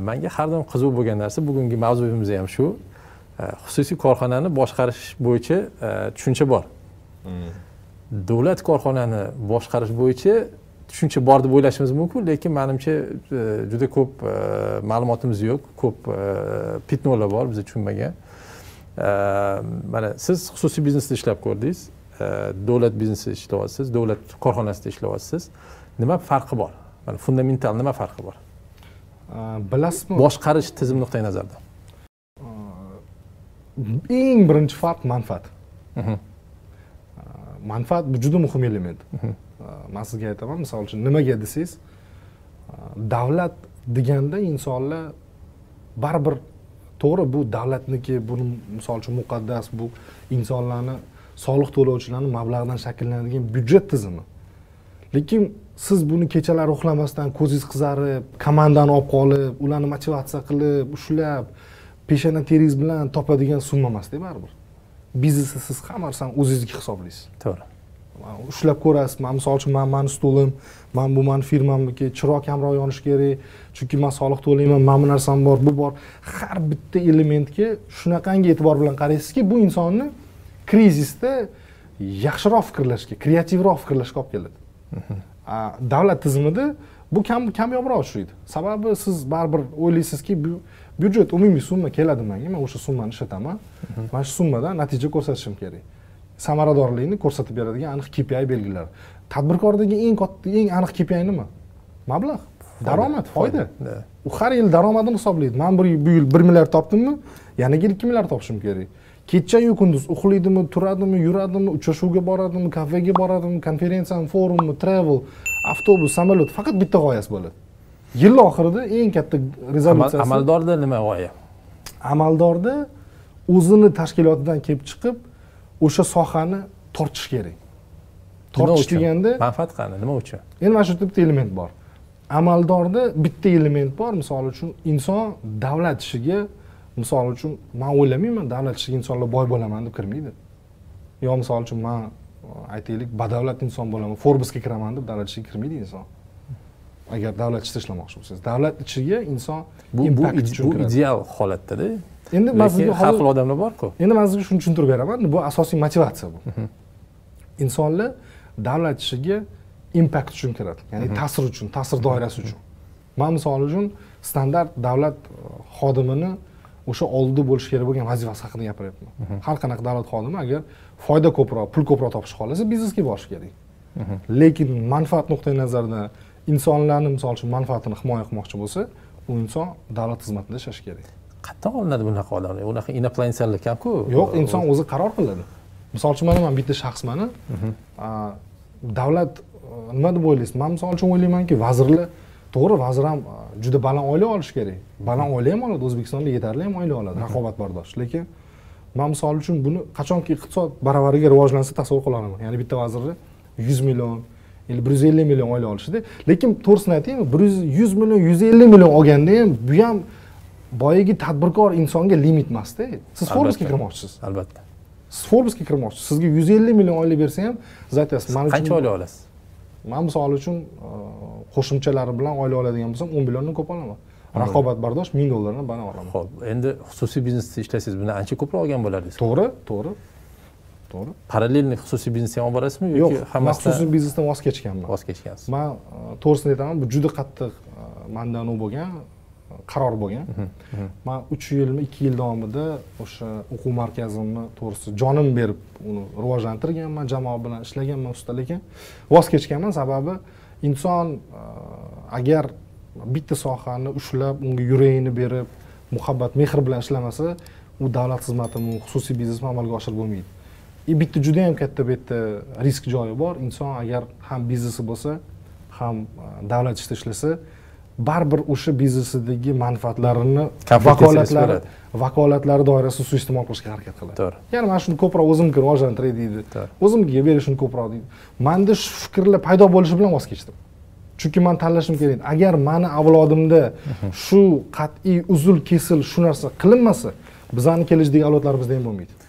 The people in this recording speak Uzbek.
Menga har doim qiziq bo'lgan narsa, bugungi mavzuyimiz ham shu. Xususiy korxonani boshqarish bo'yicha tushuncha bor. Davlat korxonani boshqarish bo'yicha tushuncha bor deb o'ylashimiz mumkin, lekin menimcha juda ko'p ma'lumotimiz yo'q, ko'p pitnolar bor biz tushunmagan. Mana siz xususiy biznesda ishlab ko'rdingiz, davlat biznesida ishlayapsiz, davlat korxonasida ishlayapsiz. Nima farqi bor? Mana fundamental nima farqi bor? Bilasizmi? Boshqarish tizim nuqtai nazaridan. Eng birinchi farq manfaat. Manfaat bu juda muhim element. Men sizga aytaman, misol uchun nimaga desangiz, davlat deganda insonlar baribir to'g'ri bu davlatniki, buni misol uchun muqaddas, bu insonlarni soliq to'lovchilarning mablag'idan shakllanadigan byudjet tizimi. Lekin siz buni kechalari uxlamasdan ko'zingiz qizarib, komandani olib qolib, ularni motivatsiya qilib, ushlab, peshana teringiz bilan topadigan summa emas-da baribir. Biznesni siz hamma narsani o'zingizga hisoblaysiz. To'g'ri. Ushlab ko'rasiz. Men misol uchun mani stolim, bu mani firmamniki, chiroq kamroq yonishi kerak, chunki men soliq to'layman, mana bu narsam bor, bu bor. Har bitta elementga shunaqangi e'tibor bilan qaraysizki, bu insonni krizisda yaxshiroq fikrlashga, kreativroq fikrlashga olib keladi. Davlat tizimida bu kamyobroq ishlaydi. Sababi siz baribir o'ylaysizki, bu byudjet umumiy summa keladi menga, men o'sha summani ishlataman. Mana shu summadan natija ko'rsatishim kerak. Samaradorlikni ko'rsatib beradigan aniq KPI belgilari. Tadbirkordagi eng aniq KPI nima? Mablag', daromad, foyda. U har yil daromadini hisoblaydi. Men bu yil 1 milliard topdimmi, yana 2 milliard topishim kerak. Kecha-yu kunduz uxlaydimi, turadimi, yuradimi, uchrashuvga boradimi, kafega boradimi, konferensiyami, forummi, travel, avtobus, samolyot, faqat bitta g'oyasi bo'ladi. Yil oxirida eng katta rezolyutsiyasi. Amaldorda nima g'oya? Amaldorda o'zini tashkilotidan kelib chiqib, o'sha sohani tortish kerak. Tortish deganda manfaat qani, nima uchun? Endi mana shu bitta element bor. Amaldorda bitta element bor, misol uchun inson davlat ishiga, misol uchun men o'ylamayman davlat ishiga insonlar boy bo'laman deb kirmaydi. Yo misol uchun men aytaylik, badavlat inson bo'laman, Forbesga kiraman deb davlat ishiga kirmaydi inson. Agar davlat ishida ishlamoqchi bo'lsangiz, davlat ishiga inson impact uchun kiradi. Bu ideal holatda-da. Endi mazmunga har xil odamlar bor-ku. Endi men sizga shuni tushuntirib beraman. Bu asosiy motivatsiya bu. Insonlar davlat ishiga impact uchun kiradi. Ya'ni ta'sir uchun, ta'sir doirasi uchun. Men misol uchun standart davlat xodimini o'sha oldida bo'lish kerak bo'lgan vazifasi haqida gapiryapman. Har qanaqa davlat xodimi agar foyda ko'proq, pul ko'proq topish xohlasa, biznesga borish kerak. Lekin manfaat nuqtai nazaridan insonlarni misol uchun manfaatini himoya qilmoqchi bo'lsa, u inson davlat xizmatida ishlashi kerak. Qattiq olinadi bunaqa odamlar. Unaqa inoplansiyallik ham-ku. Yo'q, inson o'zi qaror qiladi. Misol uchun men bitta shaxsman. Davlat nima deb o'ylaysiz? Men misol uchun o'ylaymanki, vazirlar, to'g'ri, vazir ham juda baland oylik olish kerak. Baland oylik ham oladi, O'zbekistonda yetarli ham oylik oladi, raqobatbardosh. Lekin men misol uchun buni qachonki iqtisod baravariga rivojlansa tasavvur qila olaman. Ya'ni bitta vazirni 100 million 150 million oylik olishdi. Lekin to'g'risini aytaymi, 100 million, 150 million olganda ham bu ham boyagi tadbirkor insonga limit emas-da. Siz Forbesga kirmoqchisiz. Albatta. Siz Forbesga kirmoqchisiz. Sizga 150 million oylik bersa ham, aytasiz, men uchun qancha oylik olasiz? Men misol uchun qo'shimchalari bilan oylik oladigan bo'lsam 10 milliondan ko'p olaman. Raqobatbardosh $1000 dan bana olaman. Xo'p, endi xususiy biznesda ishlaysiz, bundan ancha ko'proq olgan bo'lardingiz. To'g'ri, to'g'ri. To'g'ri. Parallelni xususiy biznesga olib borasizmi yoki hammasi? Xususiy biznesdan voz kechganman. Voz kechgansiz. Men to'g'risini aytaman, bu juda qattiq mendan u bo'lgan qaror bo'lgan. Men 3 yilmi, 2 yil davomida o'sha o'quv markazimni to'g'risi jonim berib uni rivojlantirganman, jamoa bilan ishlaganman usta, lekin voz kechganman. Sababi inson agar bitta sohani ushlab, unga yuragini berib, muhabbat, mehr bilan ishlamasa, u davlat xizmatini, xususiy biznesni amalga oshirib bo'lmaydi. Bitta juda ham katta bitta risk joyi bor. Inson agar ham biznesi bo'lsa, ham davlat ishida ishlasa, baribir o'sha biznesidagi manfaatlarini, vakolatlari doirasida suiiste'mol qilishga harakat qiladi. To'g'ri. Ya'ni men shuni ko'proq o'zimga rivojlantiray deydi. O'zimga berishini ko'proq deydi. Menda shu fikrlar paydo bo'lishi bilan voz kechdim. Chunki men tanlashim kerak. Agar meni avlodimda shu qat'iy uzul kesil shu narsa qilinmasa, bizning kelajakdagi avlodlarimizda ham bo'lmaydi.